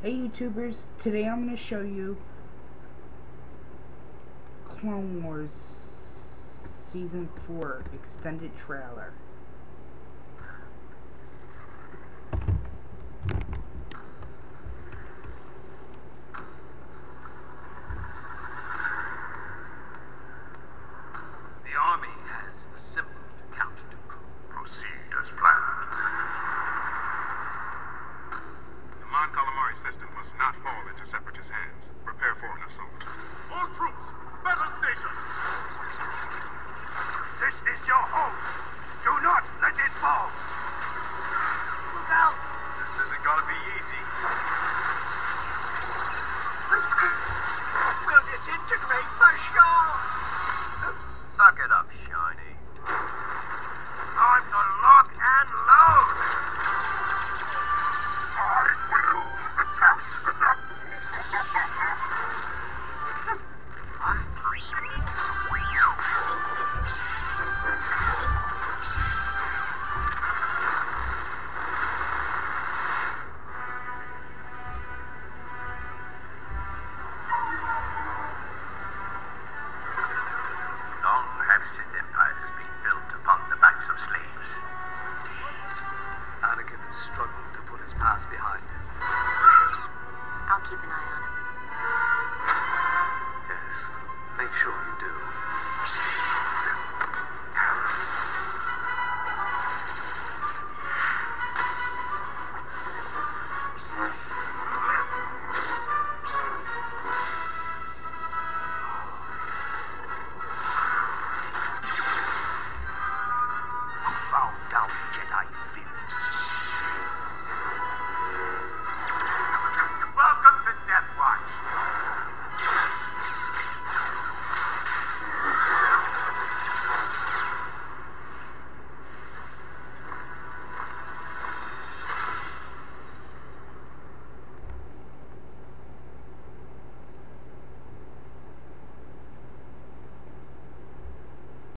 Hey YouTubers, today I'm going to show you Clone Wars Season 4 extended trailer. The army has assembled Count Dooku. Proceed as planned. The Mon Calamari system must not fall into Separatist hands. Prepare for an assault. All troops, battle stations! This is your home. Do not let it fall. Look out! This isn't gonna be easy. We'll disintegrate for sure. Suck it up, Sean.